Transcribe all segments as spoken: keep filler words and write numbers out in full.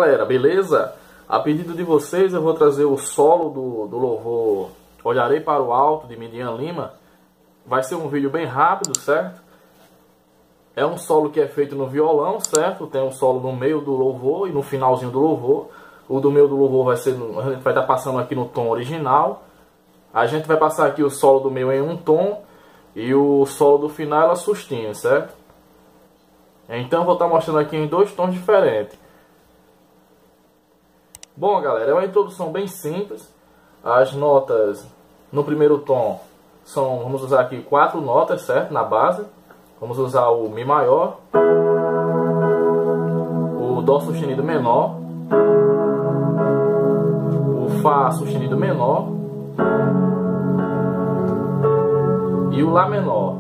galera, beleza? A pedido de vocês eu vou trazer o solo do, do louvor Olharei para o Alto, de Midian Lima. Vai ser um vídeo bem rápido, certo? É um solo que é feito no violão, certo? Tem um solo no meio do louvor e no finalzinho do louvor. O do meio do louvor vai ser, a gente vai estar passando aqui no tom original. A gente vai passar aqui o solo do meio em um tom e o solo do final ela sustinha, certo? Então eu vou estar mostrando aqui em dois tons diferentes. Bom, galera, é uma introdução bem simples. As notas no primeiro tom são, vamos usar aqui quatro notas, certo? Na base. Vamos usar o Mi maior, o Dó sustenido menor, o Fá sustenido menor e o Lá menor.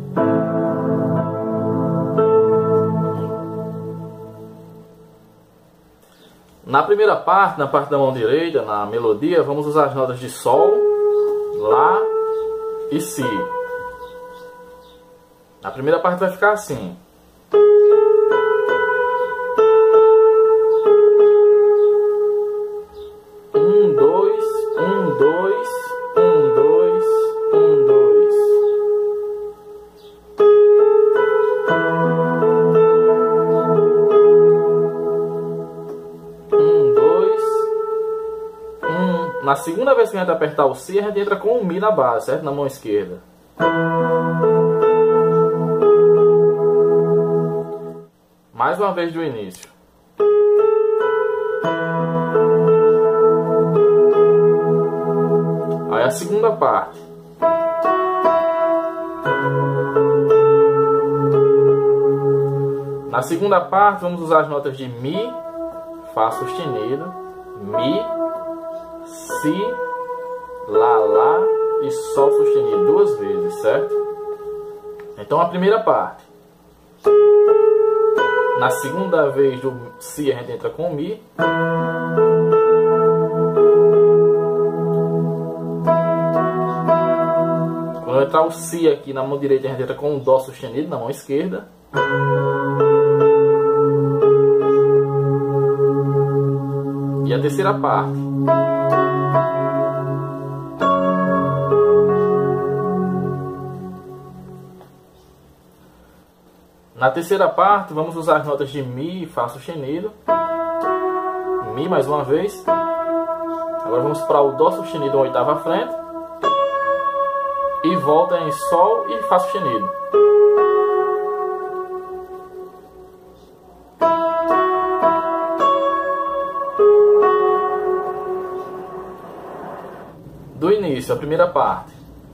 Na primeira parte, na parte da mão direita, na melodia, vamos usar as notas de Sol, Lá e Si. A primeira parte vai ficar assim. Um, dois, um, dois, um, dois, um, dois. Um, dois, um. Na segunda vez que a gente apertar o Si, a gente entra com o Mi na base, certo? Na mão esquerda. Mais uma vez do início. Aí a segunda parte. Na segunda parte vamos usar as notas de Mi, Fá sustenido, Mi, Si, Lá, Lá e Sol sustenido duas vezes, certo? Então a primeira parte. Na segunda vez do Si a gente entra com o Mi. Quando entrar o Si aqui na mão direita a gente entra com o Dó sustenido na mão esquerda. E a terceira parte. Na terceira parte, vamos usar as notas de Mi e Fá sustenido. Mi mais uma vez. Agora vamos para o Dó sustenido, uma oitava à frente. E volta em Sol e Fá sustenido. Do início, a primeira parte.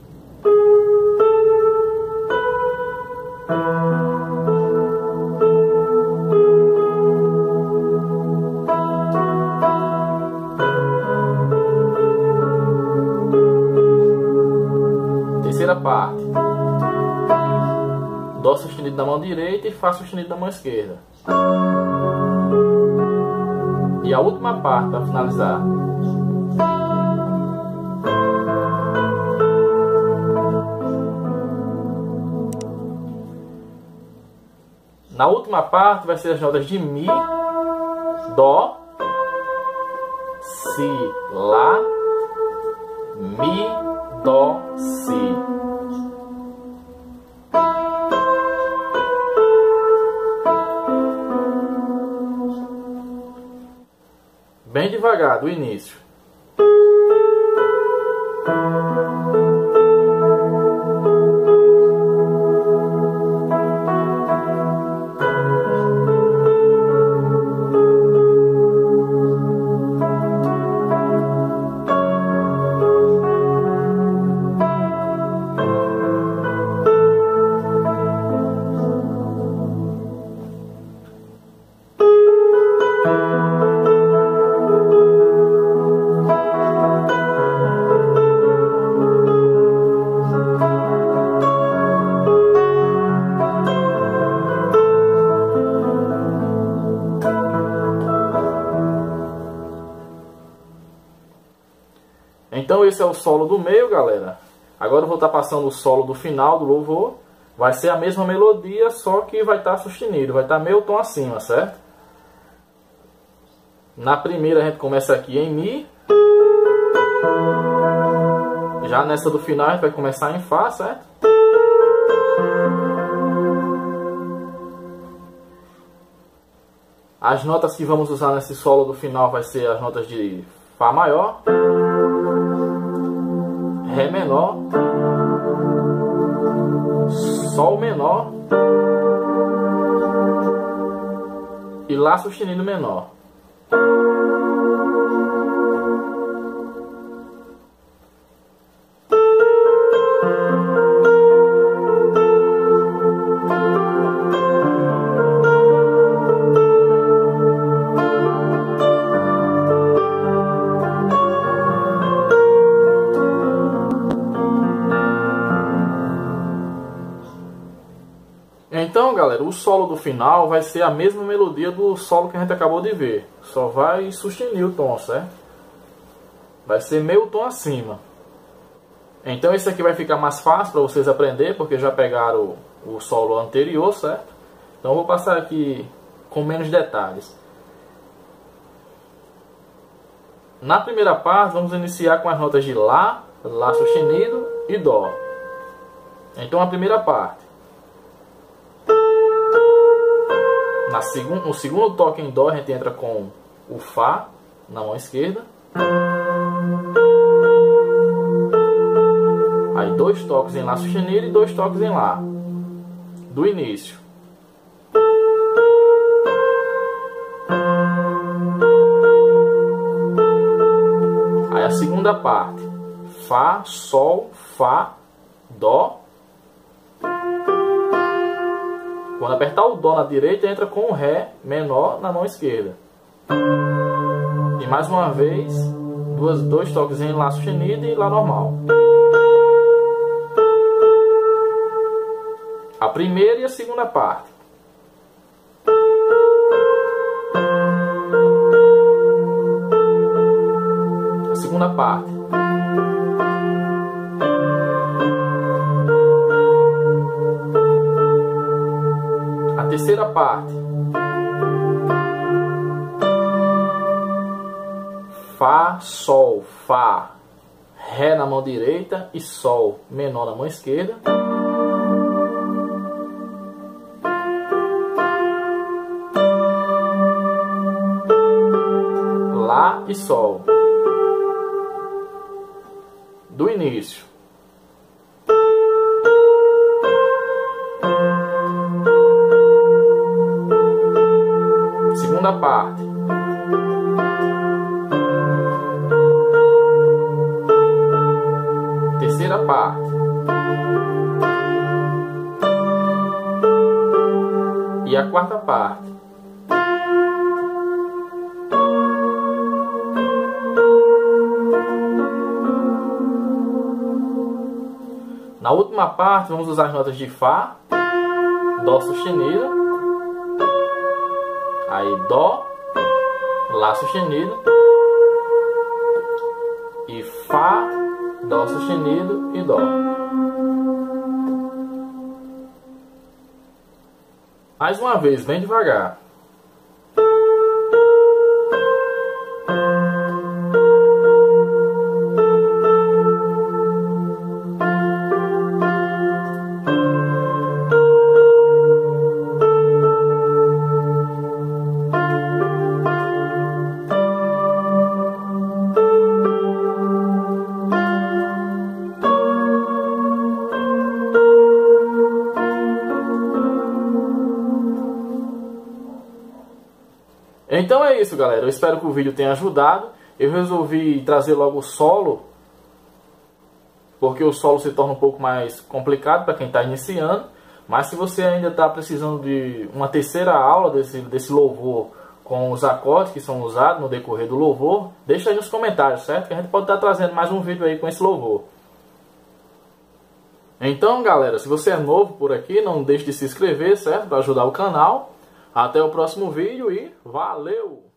Terceira parte. Dó sustenido na mão direita e Fá sustenido na mão esquerda. E a última parte para finalizar. Na última parte vai ser as notas de Mi, Dó, Si, Lá, Mi, Dó, Si. Bem devagar, do início. Então esse é o solo do meio, galera. Agora eu vou estar passando o solo do final do louvor. Vai ser a mesma melodia, só que vai estar sustenido, vai estar meio tom acima, certo? Na primeira a gente começa aqui em Mi. Já nessa do final a gente vai começar em Fá, certo? As notas que vamos usar nesse solo do final vai ser as notas de Fá maior, Ré menor, Sol menor e Lá sustenido menor. Então, galera, o solo do final vai ser a mesma melodia do solo que a gente acabou de ver. Só vai sustenir o tom, certo? Vai ser meio tom acima. Então esse aqui vai ficar mais fácil para vocês aprenderem, porque já pegaram o, o solo anterior, certo? Então eu vou passar aqui com menos detalhes. Na primeira parte, vamos iniciar com as notas de Lá, Lá sustenido e Dó. Então a primeira parte. Na segun, no segundo toque em Dó, a gente entra com o Fá na mão esquerda. Aí dois toques em Lá sustenido e dois toques em Lá. Do início. Aí a segunda parte. Fá, Sol, Fá, Dó. Quando apertar o Dó na direita, entra com o Ré menor na mão esquerda. E mais uma vez, duas, dois toques em Lá sustenido e Lá normal. A primeira e a segunda parte. A segunda parte. Terceira parte. Fá, Sol, Fá, Ré na mão direita e Sol menor na mão esquerda. Lá e Sol. Do início. Segunda parte. Terceira parte. E a quarta parte. Na última parte vamos usar as notas de Fá, Dó sustenido. Aí Dó, Lá sustenido e Fá, Dó sustenido e Dó. Mais uma vez, bem devagar. Então é isso, galera. Eu espero que o vídeo tenha ajudado. Eu resolvi trazer logo o solo, porque o solo se torna um pouco mais complicado para quem está iniciando. Mas se você ainda está precisando de uma terceira aula desse, desse louvor com os acordes que são usados no decorrer do louvor, deixa aí nos comentários, certo? Que a gente pode estar trazendo mais um vídeo aí com esse louvor. Então, galera, se você é novo por aqui, não deixe de se inscrever, certo? Para ajudar o canal. Até o próximo vídeo e valeu!